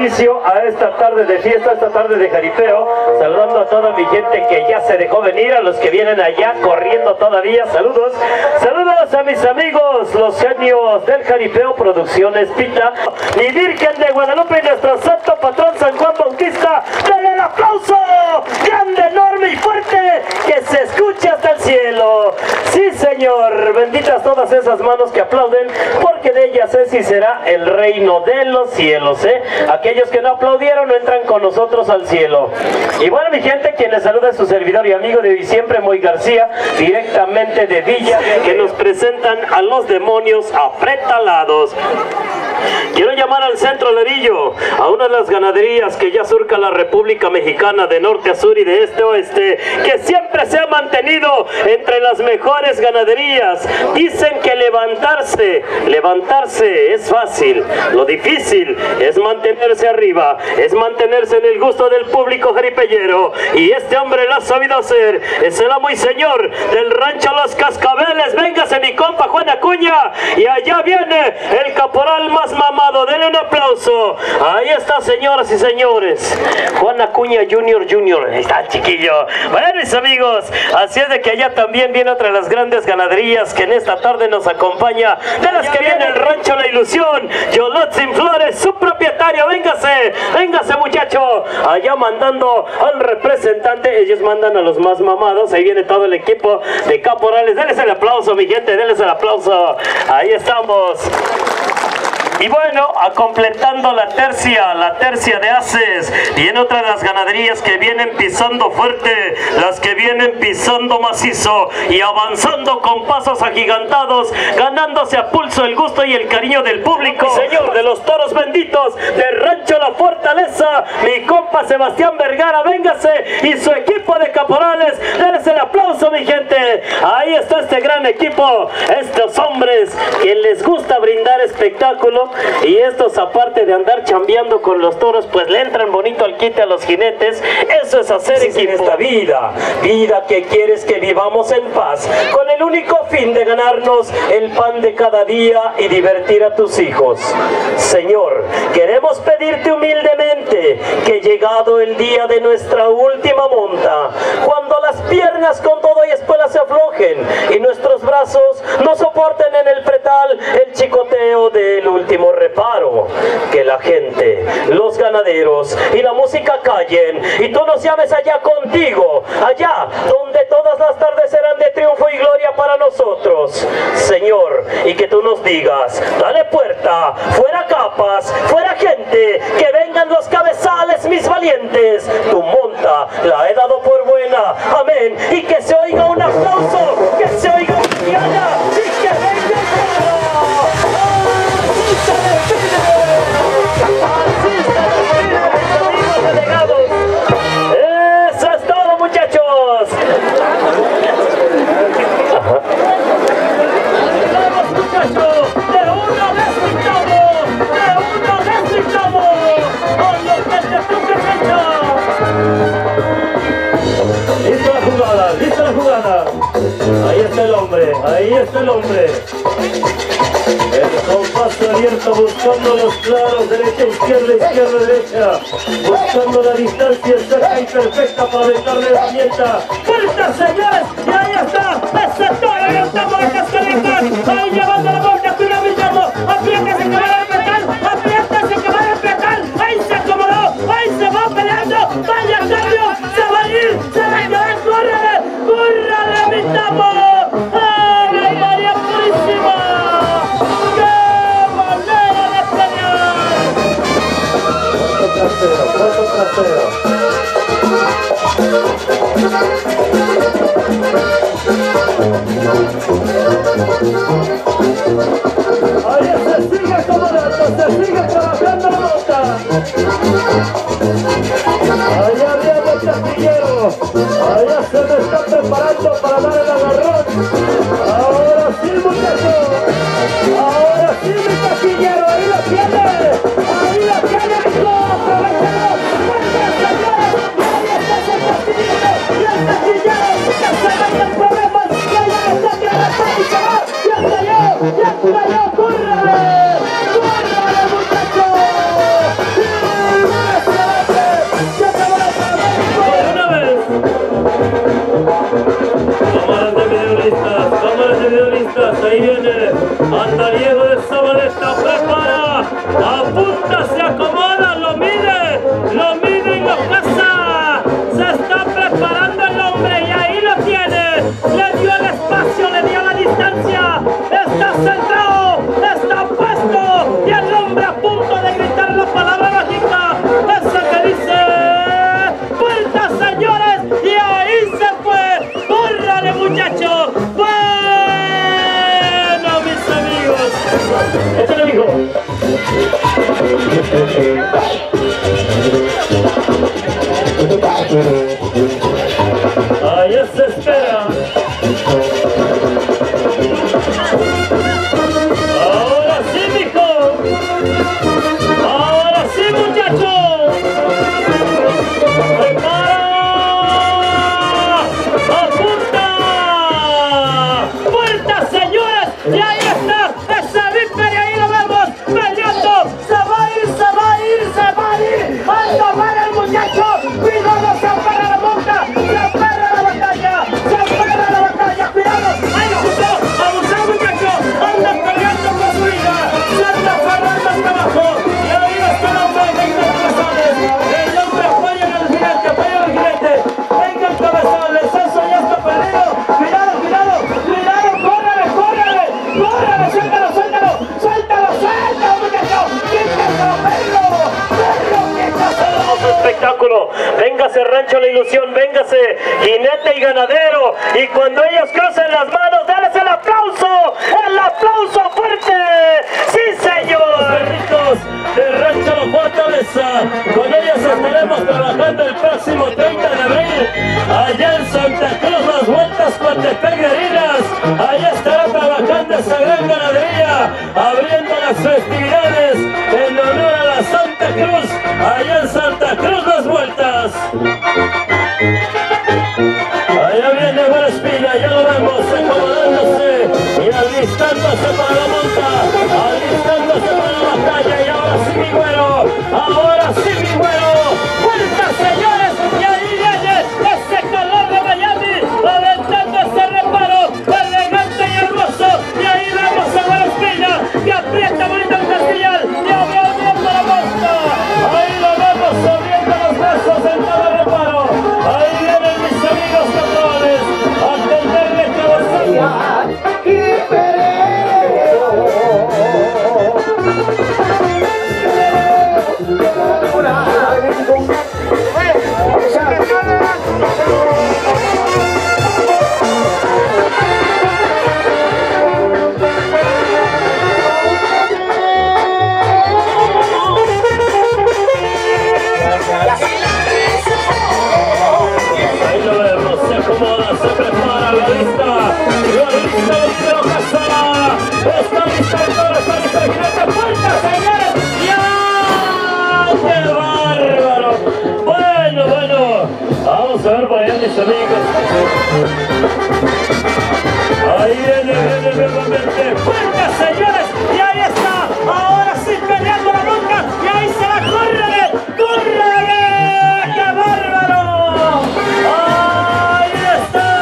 inicio a esta tarde de fiesta, esta tarde de jaripeo, saludando a toda mi gente que ya se dejó venir, a los que vienen allá corriendo todavía, saludos, saludos a mis amigos, los genios del jaripeo, Producciones Pita, y Virgen de Guadalupe y nuestro santo patrón San Juan Bautista. ¡Denle el aplauso grande, enorme y fuerte que se escuche hasta el cielo! Sí, Señor, benditas todas esas manos que aplauden, porque de ellas es y será el reino de los cielos, ¿eh? Aquellos que no aplaudieron no entran con nosotros al cielo. Y bueno, mi gente, quien les saluda es su servidor y amigo de hoy siempre, Moy García, directamente de Villa, que nos presentan a los demonios apretalados. Quiero llamar al centro Lerillo, a una de las ganaderías que ya surca la República Mexicana de norte a sur y de este a oeste, que siempre se ha mantenido entre las mejores ganaderías. Dicen que levantarse es fácil, lo difícil es mantenerse arriba, es mantenerse en el gusto del público jaripellero, y este hombre lo ha sabido hacer. Es el amo y señor del rancho Los Cascabeles. Véngase mi compa Juan Acuña, y allá viene el caporal más mamado. Denle un aplauso. Ahí está, señoras y señores, Juan Acuña Junior. Ahí está el chiquillo. Bueno, mis amigos, así es de que allá también viene otra de las grandes ganaderías que en esta tarde nos acompaña, de las que viene el rancho La Ilusión, Yolotzin Flores, su propietario. Véngase muchacho, allá mandando al representante. Ellos mandan a los más mamados. Ahí viene todo el equipo de caporales. Denles el aplauso, mi gente, denles el aplauso. Ahí estamos. Y bueno, completando la tercia de haces, viene otra de las ganaderías que vienen pisando fuerte, las que vienen pisando macizo y avanzando con pasos agigantados, ganándose a pulso el gusto y el cariño del público. Señor de los toros benditos de Rancho La Fortaleza, mi compa Sebastián Vergara, véngase, y su equipo de caporales. Denles el aplauso, mi gente. Ahí está este gran equipo, estos hombres que les gusta brindar espectáculo. Y estos, aparte de andar chambeando con los toros, pues le entran bonito al quite a los jinetes. Eso es hacer equipo. En esta vida que quieres que vivamos en paz, con el único fin de ganarnos el pan de cada día y divertir a tus hijos. Señor, queremos pedirte humildemente que llegado el día de nuestra última monta, cuando las piernas con todo y espuela se aflojen y nuestros brazos no soporten en el pretal el chicoteo del último reparo, que la gente, los ganaderos y la música callen y tú nos llames allá contigo, allá donde todas las tardes serán de triunfo y gloria para nosotros, Señor, y que tú nos digas: dale puerta, fuera capas, fuera gente, que vengan los cabezales mis valientes, tu monta la he dado por buena, amén, y que se oiga un aplauso, que se oiga una piana y que venga el coro. Eso es todo, muchachos. Vamos, muchachos, de una vez gritamos, con lo que te presenta. Lista la jugada. Ahí está el hombre. El compás abierto buscando los claros, derecha, izquierda, buscando la distancia exacta y perfecta para aventarle la herramienta. ¡Fuerza, señores! Y ahí está, ese toro, ahí estamos las cascaritas, ahí llevando la boca, piramidando, apriétase que va a metal, ahí se acomodó, ahí se va peleando, vaya cambio, se va a ir, se va a quedar, córrele, mitamos. ¡Ay, María Purísima! Paso trasero. Ahí se sigue acomodando, se sigue trabajando la nota. Allá viene el taquillero, allá se me está preparando para dar el agarrón. Ahora sí, muchachos, ahora sí, mi taquillero, ahí la tiene, hijo, aprovechalo, fuerte, señores, ahí está ese taquillero, y el taquillero, que se vayan problemas, que ya está que la tánica va, ya cayó, córrele, muchachos. ahí viene Andariego de Zabaleta, prepara, apunta, se acomoda, lo mide y lo caza. Se está preparando el hombre y ahí lo tiene. Le dio el espacio, le dio la distancia. Está centrado, está puesto y el hombre a punto de gritar la palabra mágica. Esa que dice puerta, señores, y ahí se fue. ¡Córrale, muchacho! Bueno, mis amigos, échale, hijo. Allá se espera. Ahora sí, mijo. Ahora sí, muchacho. Prepara. Apunta. Puerta, señores. Y ahí está. Esa Viper y ahí lo vemos peleando. Se va a ir, se va a ir, se va a ir. Al tomar el muchacho. Cuidado, se aferra la monta. Se aferra la batalla. Se aferra la batalla. Cuidado. Ahí lo justo. Abusado, muchacho. Anda peleando con su vida. Se anda aferrando hasta abajo. Y ahí está el hombre. Venga el cabezón. El hombre apoya al jinete. Apoya al jinete. Venga el cabezón. El censo ya está perdido. Cuidado, cuidado. Cuidado. Córrele, córrele. Córrele. Suéltalo, suéltalo. Suéltalo, suéltalo, muchacho. Quítaselo, perro. Perro, quítaselo. Espectáculo, véngase Rancho La Ilusión, véngase jinete y ganadero, y cuando ellos crucen las manos, dales el aplauso fuerte, sí señor. Perritos de Rancho La Fortaleza, con ellos estaremos trabajando el próximo 30 de abril, allá en Santa Cruz, las vueltas Coatepec Heridas, allá estará trabajando esa gran ganadería, abriendo las festividades en honor a la Santa Cruz, allá en Santa Cruz las vueltas. Allá viene Buena Espina, ya lo vemos acomodándose y alistándose para la monta, alistándose para la batalla, y ahora sí mi güero, ahora sí mi güero, vueltas señores, y ahí viene ese calor de Miami, aventando ese reparo, elegante y hermoso, y ahí vemos a Buena Espina, que aprieta bonito el castillal, y abriendo la monta, ahí lo vemos abriendo los brazos en todo el reparo, ahí vienen mis amigos controles, a tenderle cabezón. Ahí lo vemos, se acomoda, se prepara la lista Pedro Casada, está lista el toro, está lista el jinete, fuerza señores, ¡ya! ¡Qué bárbaro! Bueno, vamos a ver por allá mis amigos. Ahí viene nuevamente, fuerza señores, y ahí está, ahora sí peleando la bronca, y ahí se va, córrele, córrele, ¡qué bárbaro! Ahí está,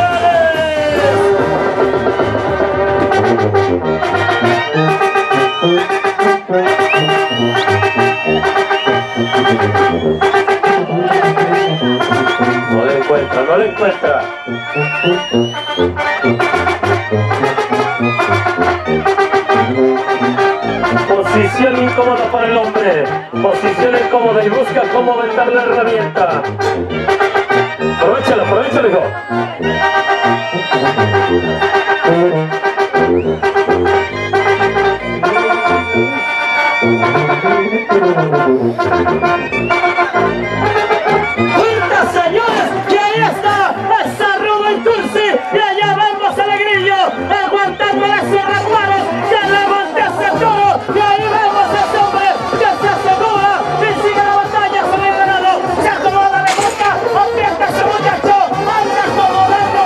no lo encuentra. Posición incómoda para el hombre, posición incómoda y busca cómo aventar la herramienta. Aprovechalo, hijo. ¡Fuerza, señores! ¡Y ahí está! ¡Esa ruda en cursi! ¡Y allá vemos al grillo! ¡Aguantando las cerraduras! ¡Que levante ese toro! ¡Y ahí vemos a ese hombre que se asegura! ¡Y sigue la batalla sobre el ganado! ¡Se acomoda la boca! ¡Aprieta ese muchacho! ¡Anda acomodando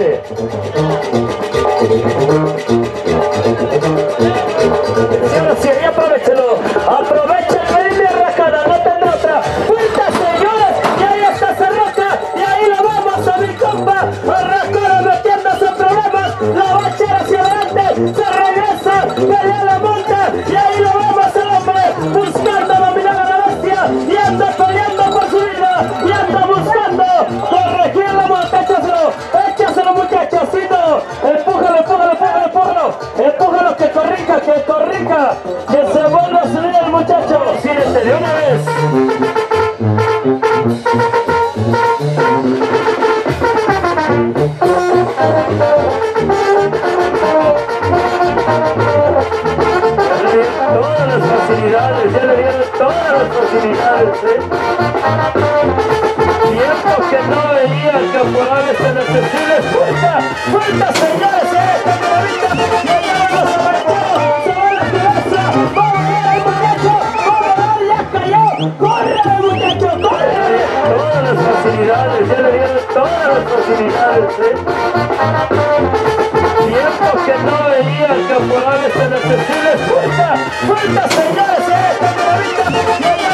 dice. Ahora sí, aprovechalo. Aprovecha el baile, Racada, no tendrá otra. ¡Vuelta, señores! Y ahí está Cerroca. Y ahí lo vamos a mi compa. Racada metiéndose en problemas. La va a echar hacia adelante. Se regresa. Pelea la monta. Y ahí lo vamos al hombre. Buscando dominar a la bestia. Y anda peleando por su vida. Y anda buscando corregir la monta. Échaselo, muchachosito. Empújalo, empújalo, empújalo, empújalo. Empújalo, que corrija, que corrija. Que se vuelva a subir el muchacho. Sírete de una vez. Todas las facilidades, ya le dieron todas las facilidades, Tiempo que no veía el caporal tan accesible. ¡Fuerza! ¡Fuerza, señores! ¡Esta maravilla! ¡Ya llegamos a mercado! ¡Se va la cabeza! ¡Vamos a ver al muchacho! ¡Vamos a ver! ¡Ya cayó! ¡Corre, muchacho! ¡Corre! Todas las facilidades, ya le dieron todas las facilidades, Tiempo que no veía el caporal tan accesible. ¡Fuerza! ¡Fuerza, señores! ¡Esta maravilla! ¡Ya